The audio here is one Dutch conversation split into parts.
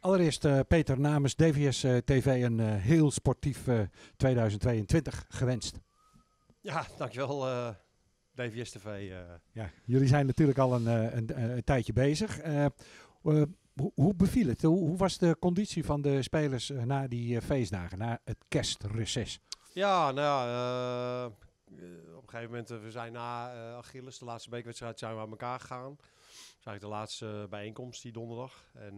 Allereerst Peter, namens DVS TV een heel sportief 2022 gewenst. Ja, dankjewel DVS TV. Ja, jullie zijn natuurlijk al een tijdje bezig. Hoe beviel het? Hoe was de conditie van de spelers na die feestdagen, na het kerstreces? Ja, nou ja, op een gegeven moment, we zijn na Achilles, de laatste bekerwedstrijd, zijn we aan elkaar gegaan. Dat is eigenlijk de laatste bijeenkomst die donderdag. En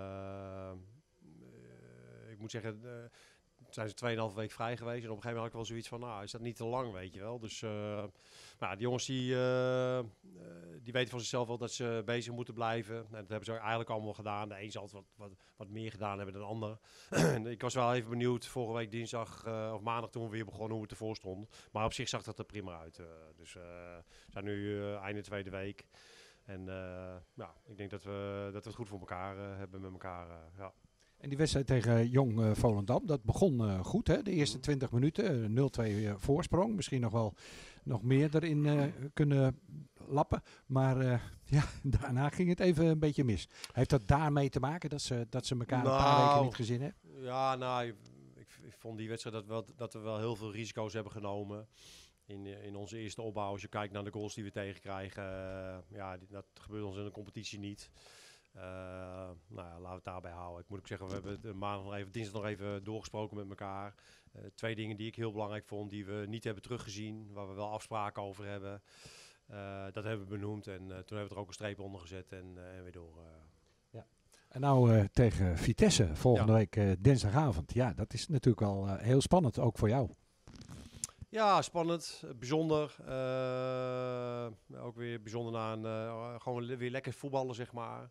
ik moet zeggen, zijn ze 2,5 week vrij geweest. En op een gegeven moment had ik wel zoiets van, nou, is dat niet te lang, weet je wel. Dus die jongens die weten van zichzelf wel dat ze bezig moeten blijven. En dat hebben ze eigenlijk allemaal gedaan. De een zal het wat meer gedaan hebben dan de ander. Ik was wel even benieuwd, vorige week dinsdag of maandag toen we weer begonnen, hoe het ervoor stond. Maar op zich zag dat er prima uit. Dus we zijn nu einde tweede week. En ik denk dat we het goed voor elkaar hebben met elkaar. Ja. En die wedstrijd tegen Jong Volendam, dat begon goed, hè? De eerste 20 minuten, 0-2 voorsprong. Misschien nog meer erin kunnen lappen. Maar daarna ging het even een beetje mis. Heeft dat daarmee te maken dat ze elkaar een paar weken niet gezien hebben? Ja, ik vond die wedstrijd dat we wel heel veel risico's hebben genomen. In onze eerste opbouw, als je kijkt naar de goals die we tegenkrijgen, dat gebeurt ons in de competitie niet. Laten we het daarbij houden. Ik moet ook zeggen, we hebben dinsdag nog even doorgesproken met elkaar. 2 dingen die ik heel belangrijk vond, die we niet hebben teruggezien, waar we wel afspraken over hebben. Dat hebben we benoemd en toen hebben we er ook een streep onder gezet en weer door. En nou tegen Vitesse volgende week dinsdagavond. Ja, dat is natuurlijk wel heel spannend, ook voor jou. Ja, spannend, bijzonder. Ook weer bijzonder na gewoon weer lekker voetballen, zeg maar.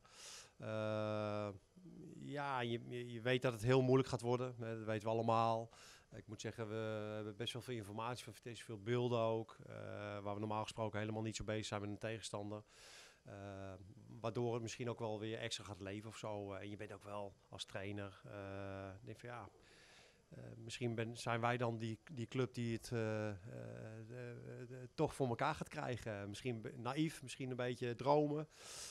Je weet dat het heel moeilijk gaat worden. Dat weten we allemaal. Ik moet zeggen, we hebben best wel veel informatie van Vitesse, veel beelden ook. Waar we normaal gesproken helemaal niet zo bezig zijn met een tegenstander. Waardoor het misschien ook wel weer extra gaat leven of zo. En je bent ook wel als trainer. Denk van ja. Misschien zijn wij dan die club die het toch voor elkaar gaat krijgen. Misschien naïef, misschien een beetje dromen.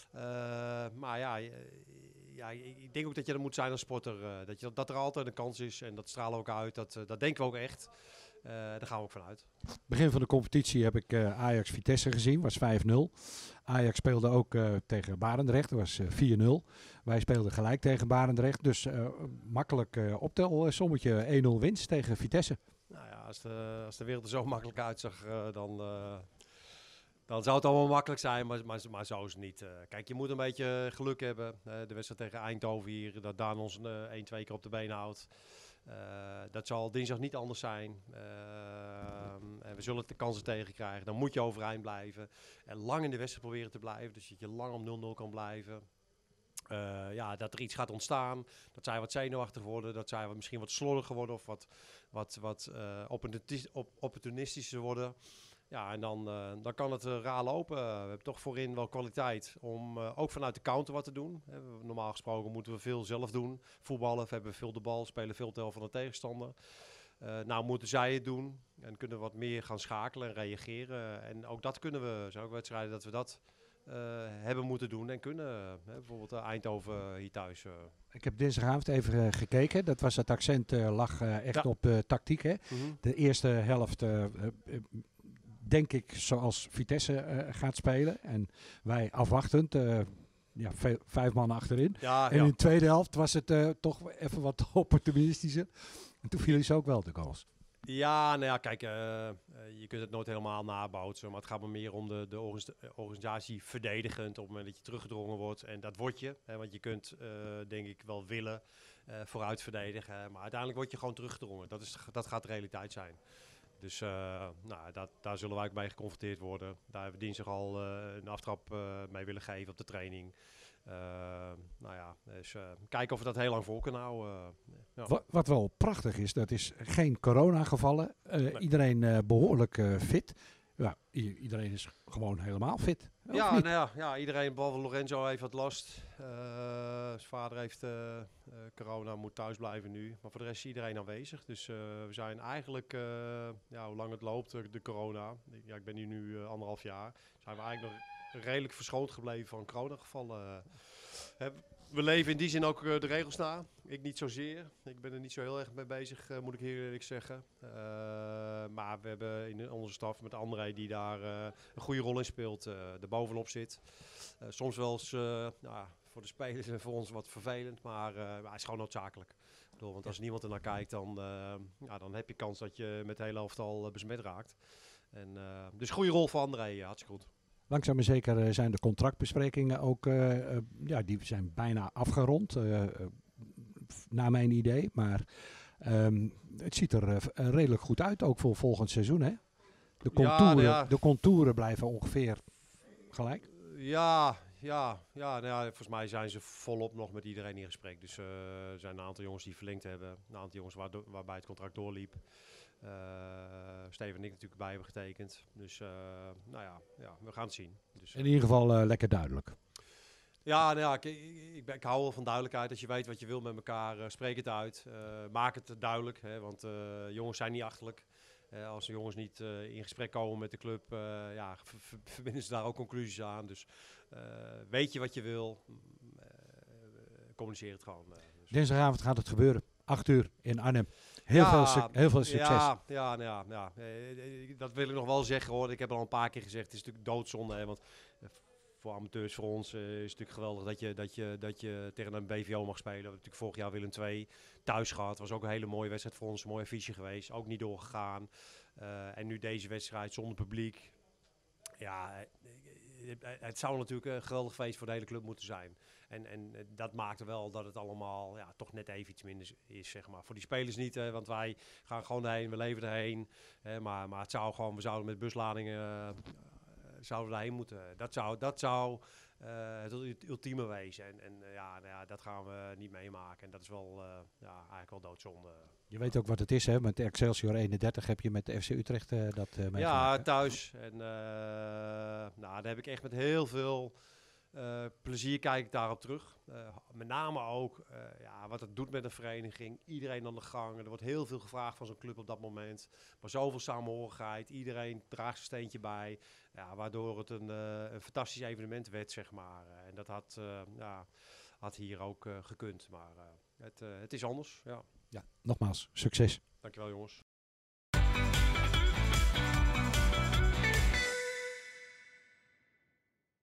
Ik denk ook dat je er moet zijn als sporter. Dat er altijd een kans is en dat stralen we ook uit. Dat denken we ook echt. Daar gaan we ook vanuit. Begin van de competitie heb ik Ajax Vitesse gezien, was 5-0. Ajax speelde ook tegen Barendrecht, dat was 4-0. Wij speelden gelijk tegen Barendrecht, dus makkelijk optelsommetje 1-0 winst tegen Vitesse. Nou ja, als de wereld er zo makkelijk uitzag, dan zou het allemaal makkelijk zijn, maar zo is het niet. Kijk, je moet een beetje geluk hebben. De wedstrijd tegen Eindhoven hier, dat Daan ons 1-2 keer op de been houdt. Dat zal dinsdag niet anders zijn. En we zullen de kansen tegenkrijgen. Dan moet je overeind blijven. En lang in de wedstrijd proberen te blijven. Dus dat je lang om 0-0 kan blijven. Dat er iets gaat ontstaan. Dat zij wat zenuwachtig worden. Dat zij misschien wat slordiger worden. Of wat opportunistischer worden. Ja, en dan kan het raar lopen. We hebben toch voorin wel kwaliteit om ook vanuit de counter wat te doen. Normaal gesproken moeten we veel zelf doen. Voetballen, we hebben veel de bal, spelen veel tel van de tegenstander. Nou moeten zij het doen en kunnen we wat meer gaan schakelen en reageren. En ook dat kunnen we. Er zijn ook wedstrijden dat we dat hebben moeten doen en kunnen. Bijvoorbeeld Eindhoven hier thuis. Ik heb dinsdagavond even gekeken. Dat was het accent lag echt op tactiek. Hè? Mm-hmm. De eerste helft denk ik zoals Vitesse gaat spelen. En wij afwachtend. 5 man achterin. In de tweede helft was het toch even wat opportunistischer. En toen vielen ze ook wel de goals. Ja, kijk, je kunt het nooit helemaal nabootsen. Maar het gaat me meer om de organisatie verdedigend op het moment dat je teruggedrongen wordt. En dat word je, want je kunt denk ik wel willen vooruit verdedigen. Maar uiteindelijk word je gewoon teruggedrongen. Dat gaat de realiteit zijn. Dus daar zullen wij ook mee geconfronteerd worden. Daar hebben we dinsdag al een aftrap mee willen geven op de training. Dus kijken of we dat heel lang vol kunnen houden. Wat wel prachtig is, dat is geen coronagevallen. Nee. Iedereen behoorlijk fit. Ja, iedereen is gewoon helemaal fit. Iedereen behalve Lorenzo heeft wat last. Zijn vader heeft corona, moet thuis blijven nu. Maar voor de rest is iedereen aanwezig. Dus we zijn eigenlijk, hoe lang het loopt, de corona. Ik ben hier nu 1,5 jaar. Zijn we eigenlijk nog redelijk verschoond gebleven van coronagevallen. We We leven in die zin ook de regels na. Ik niet zozeer. Ik ben er niet zo heel erg mee bezig, moet ik heel eerlijk zeggen. Maar we hebben in onze staf met André die daar een goede rol in speelt, er bovenop zit. Soms wel eens voor de spelers en voor ons wat vervelend, maar hij is gewoon noodzakelijk. Ik bedoel, want als niemand er naar kijkt, dan heb je kans dat je met de hele elftal besmet raakt. Dus goede rol voor André, hartstikke goed. Langzaam maar zeker zijn de contractbesprekingen ook, die zijn bijna afgerond, naar mijn idee. Maar het ziet er redelijk goed uit, ook voor volgend seizoen, hè? De contouren blijven ongeveer gelijk. Ja, volgens mij zijn ze volop nog met iedereen in gesprek. Dus er zijn een aantal jongens die verlengd hebben. Een aantal jongens waarbij het contract doorliep. Steven en ik natuurlijk bij hebben getekend. Dus we gaan het zien. Dus, in ieder geval lekker duidelijk. Ja, ik hou wel van duidelijkheid. Als je weet wat je wil met elkaar, spreek het uit. Maak het duidelijk, hè, want jongens zijn niet achterlijk. Als de jongens niet in gesprek komen met de club, verbinden ze daar ook conclusies aan. Dus weet je wat je wil, communiceer het gewoon. Dus. Dinsdagavond gaat het gebeuren, 8 uur in Arnhem. Heel veel succes. Dat wil ik nog wel zeggen hoor. Ik heb al een paar keer gezegd, het is natuurlijk doodzonde. Hè, want voor amateurs, voor ons is het natuurlijk geweldig dat je tegen een BVO mag spelen. We hebben natuurlijk vorig jaar Willem II thuis gehad. Was ook een hele mooie wedstrijd voor ons, een mooie affiche geweest. Ook niet doorgegaan. En nu deze wedstrijd zonder publiek. Ja, het zou natuurlijk een geweldig feest voor de hele club moeten zijn. En dat maakte wel dat het allemaal toch net even iets minder is, zeg maar. Voor die spelers niet, want wij gaan gewoon erheen, we leven erheen. Maar het zou gewoon, we zouden met busladingen zouden we daarheen moeten. Dat zou het ultieme wezen. Dat gaan we niet meemaken. En dat is wel eigenlijk wel doodzonde. Je weet ook wat het is, hè? Met Excelsior 31 heb je met de FC Utrecht dat meegemaakt. Ja, thuis. En daar heb ik echt met heel veel plezier kijk ik daarop terug. Met name ook wat het doet met een vereniging. Iedereen aan de gang. Er wordt heel veel gevraagd van zo'n club op dat moment. Maar zoveel samenhorigheid. Iedereen draagt zijn steentje bij. Ja, waardoor het een fantastisch evenement werd, zeg maar. En dat had hier ook gekund. Maar het is anders, ja. Ja, nogmaals, succes. Dankjewel jongens.